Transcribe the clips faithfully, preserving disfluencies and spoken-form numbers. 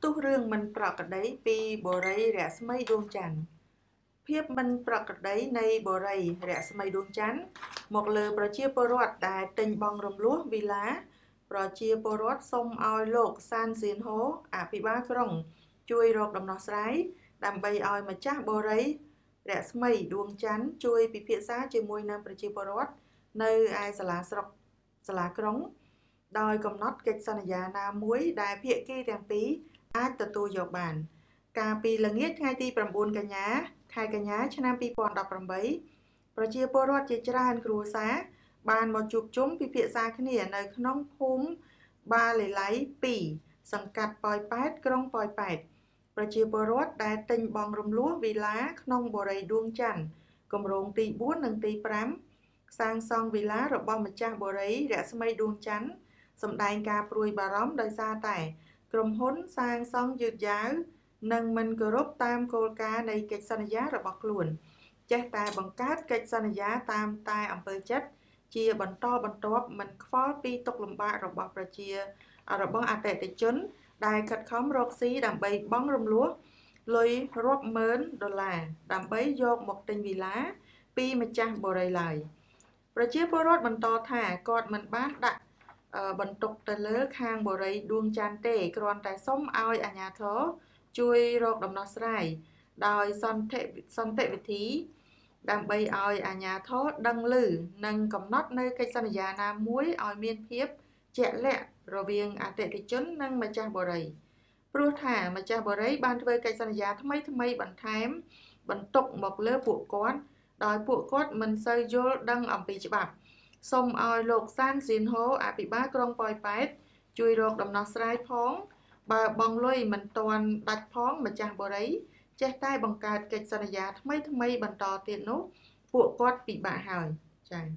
ទុះរឿងមិនប្រក្រតីពីបូរីរស្មីដួងច័ន្ទភាពមិនប្រក្រតីនៃបូរីរស្មីដួងច័ន្ទមកលើប្រជាពលរដ្ឋដែលទិញបង់រំលោះវីឡាប្រជាពលរដ្ឋសូមឲ្យលោកសានសៀនហូអភិបាលក្រុងជួយរកដំណោះស្រាយដើម្បីឲ្យម្ចាស់បូរីរស្មីដួងច័ន្ទជួយពិភាក្សាជាមួយនឹងប្រជាពលរដ្ឋនៅឯសាលាស្រុកសាលាក្រុងដោយកំណត់កិច្ចសន្យាណាមួយដែលភាគីទាំងពីរអាចទទួលយកបានកាលពីល្ងាចថ្ងៃទី៩កញ្ញាខែកញ្ញាឆ្នាំ២០១៨ប្រជាពលរដ្ឋជាច្រើនគ្រួសារបានមកជួបជុំពិភាក្សាគ្នានៅក្នុងភូមិបាលេឡៃពីរសង្កាត់ប៉ោយប៉ែតក្រុងប៉ោយប៉ែតប្រជាពលរដ្ឋដែលទិញបង់រំលោះវីឡាក្នុងបូរីដួងច័ន្ទគម្រោងទីបួននិងទី៥សាងសង់វីឡារបស់ម្ចាស់បូរីរស្មីដួងច័ន្ទសម្ដែងការព្រួយបារម្ភដោយសារតែក្រុមហ៊ុនសាងសង់យឺតយ៉ាវនិងមិនគោរពតាមគោលការណ៍នៃកិច្ចសន្យារបស់ខ្លួនចេះតែបង្កើតកិច្ចសន្យាតាមតែអំពើចិត្តជាបន្តបន្ទាប់មិនខ្វល់ពីទុក្ខលំបាករបស់ប្រជារបស់អតិថិជនដែលខិតខំរកស៊ីដើម្បីបង់រំលោះលុយរាប់ម៉ឺនដុល្លារដើម្បីយកមកទិញវីឡាពីម្ចាស់បូរីឡើយប្រជាពលរដ្ឋបន្តថាគាត់មិនបានដាក់បន្ទុកទៅលើខាងបូរីដួងច័ន្ទទេគ្រាន់តែសុំឲ្យអាជ្ញាធរជួយរកដំណោះស្រាយដោយសន្តិសន្តិវិធីដើម្បីឲ្យអាជ្ញាធរដឹងឮនិងកំណត់នៅកិច្ចសន្យាណាមួយឲ្យមានភាពជាក់លាក់រវាងអតិថិជននិងម្ចាស់បូរីព្រោះថាម្ចាស់បូរីបានធ្វើកិច្ចសន្យាថ្មីថ្មីបន្ថែមបន្ទុកមកលើពួកគាត់ដោយពួកគាត់មិនសូវយល់ដឹងអំពីច្បាប់សូមឲ្យលោកសានស៊ីនហូអភិបាលក្រុងប៉ោយប៉ែតជួយរកដំណោះស្រាយផងបើបងលុយមិនទាន់ដាច់ផងម្ចាស់បូរីចេះតែបង្កើតកិច្ចសន្យាថ្មីថ្មីបន្តទៀតនោះពួកគាត់ពិបាកហើយចា៎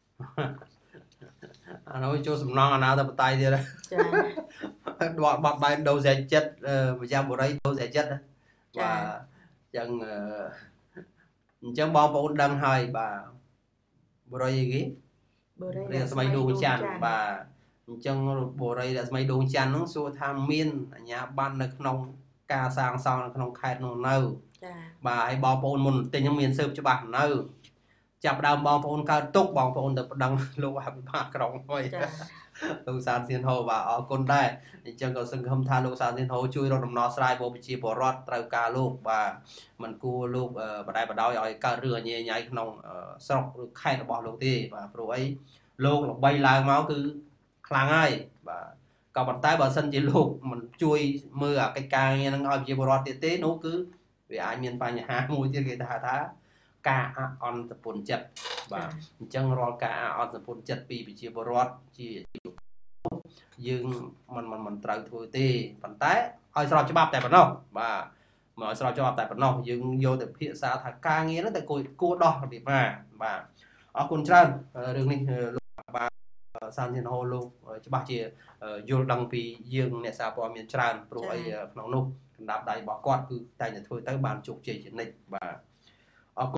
អានោះចូលសំណងអាណាទៅបតៃទៀតចា៎ដកបាត់បែនដូរសេចិត្តម្ចាស់បូរីដូរសេចិត្តបាទអញ្ចឹងអញ្ចឹងបងប្អូនដឹងហើយបាទបូរីអីគេបូរីរស្មីដួងច័ន្ទបាទអញ្ចឹងបូរីរស្មីដួងច័ន្ទនោះសួរថាមានអាជ្ញាប័ណ្ណនៅក្នុងការសាងសង់នៅក្នុងខេត្តនោះនៅចា៎បាទហើយបងប្អូនមុនទិញហ្នឹងមានស៊ើបច្បាស់នៅចាប់ដើមបងប្អូនកើតទុកបងប្អូនទៅប្តឹងលោកអភិបាលក្រុងហើយលោកសានសៀនហូបាទអរគុណដែរអញ្ចឹងក៏សង្ឃឹមថាលោកសានសៀនហូជួយរកដំណោះស្រាយពលប្រជាពលរដ្ឋត្រូវការលោកបាទមិនគួរលោកបដិបដោយឲ្យកើតរឿងអញ្ញាញ៉ៃក្នុងស្រុកឬខេត្តរបស់លោកទេបាទព្រោះអីលោកល្បីឡើងមកគឺខ្លាំងហើយបាទក៏ប៉ុន្តែបើសិនជាលោកមិនជួយមើលអាកិច្ចការងារហ្នឹងឲ្យប្រជាពលរដ្ឋទៀតទេនោះគឺវាអាចមានបញ្ហាមួយទៀតគេថាថាការអអន្តពន្ធចិត្តបាទអញ្ចឹងរាល់ការអអន្តពន្ធចិត្តពីប្រជាពលរដ្ឋជាយើងមិនមិនមិនត្រូវធ្វើទេប៉ុន្តែឲ្យស្របច្បាប់តែប៉ុណ្ណោះបាទមកឲ្យស្របច្បាប់តែប៉ុណ្ណោះយើងយកទៅភាសាថាការងារហ្នឹងតែគួរគួរដោះរបៀបណាបាទអរគុណច្រើនរឿងនេះលោកបាទសានសៀនហូលោកច្បាស់ជាយល់ដឹងពីយើងអ្នកសារព័ត៌មានច្រើនព្រោះអីក្នុងនោះកណ្ដាប់ដៃរបស់គាត់គឺតែតែធ្វើទៅបានជោគជ័យជានិច្ចបាទ